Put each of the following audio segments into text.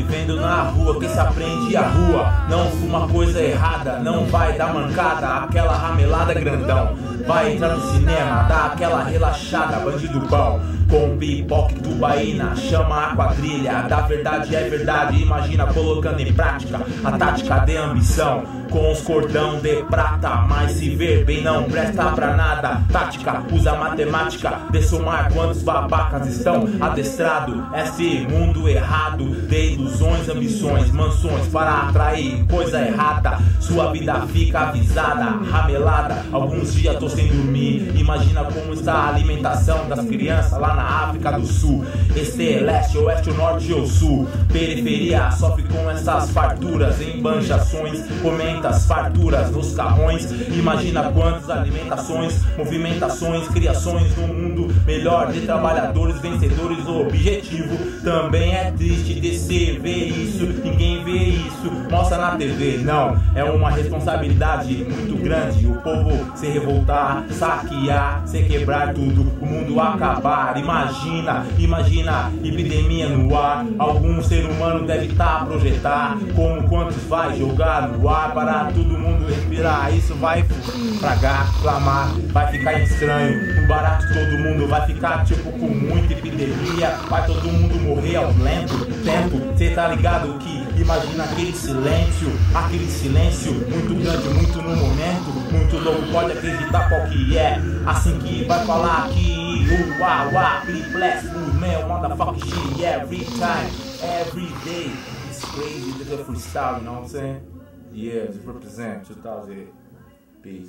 vivendo na rua, quem se aprende a rua não fuma coisa errada, não vai dar mancada, aquela ramelada grandão. Vai entrar no cinema, dá aquela relaxada, bandido bom, com pipoca e tubaína, chama a quadrilha, da verdade é verdade, imagina colocando em prática a tática de ambição, com os cordão de prata, mas se ver bem não presta pra nada, tática, usa matemática, de somar quantos babacas estão adestrados, esse mundo errado, de ilusões, ambições, mansões, para atrair coisa errada, sua vida fica avisada, ramelada, alguns dias tô sem dormir, imagina como está a alimentação das crianças lá na África do Sul, este é leste, oeste, norte ou sul, periferia sofre com essas farturas, embanchações, comenta as farturas nos carrões, imagina quantas alimentações, movimentações, criações no mundo melhor de trabalhadores, vencedores, o objetivo também é triste de se ver isso, ninguém vê isso, mostra na TV, não, é uma responsabilidade muito grande, o povo se revoltar, saquear, se quebrar tudo, o mundo acabar, imagina epidemia no ar, algum ser humano deve estar a projetar, como quantos vai jogar no ar para todo mundo respirar, isso vai fragar, clamar, vai ficar estranho, no barato todo mundo vai ficar tipo com muita epidemia, vai todo mundo morrer ao tempo, cê tá ligado que imagina aquele silêncio muito grande, muito no momento, muito louco, pode acreditar qual que é, assim que vai falar aqui, please man, motherfucking shit, every time, every day, it's crazy, this is a freestyle, you know what I'm saying? Yeah, just represent 2008, peace.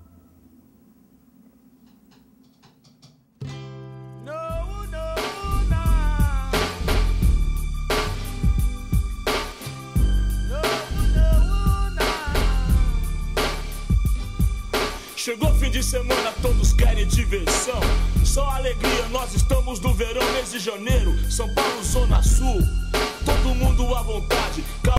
Chegou fim de semana, todos querem diversão, só alegria, nós estamos no verão, mês de janeiro, São Paulo, Zona Sul, todo mundo à vontade.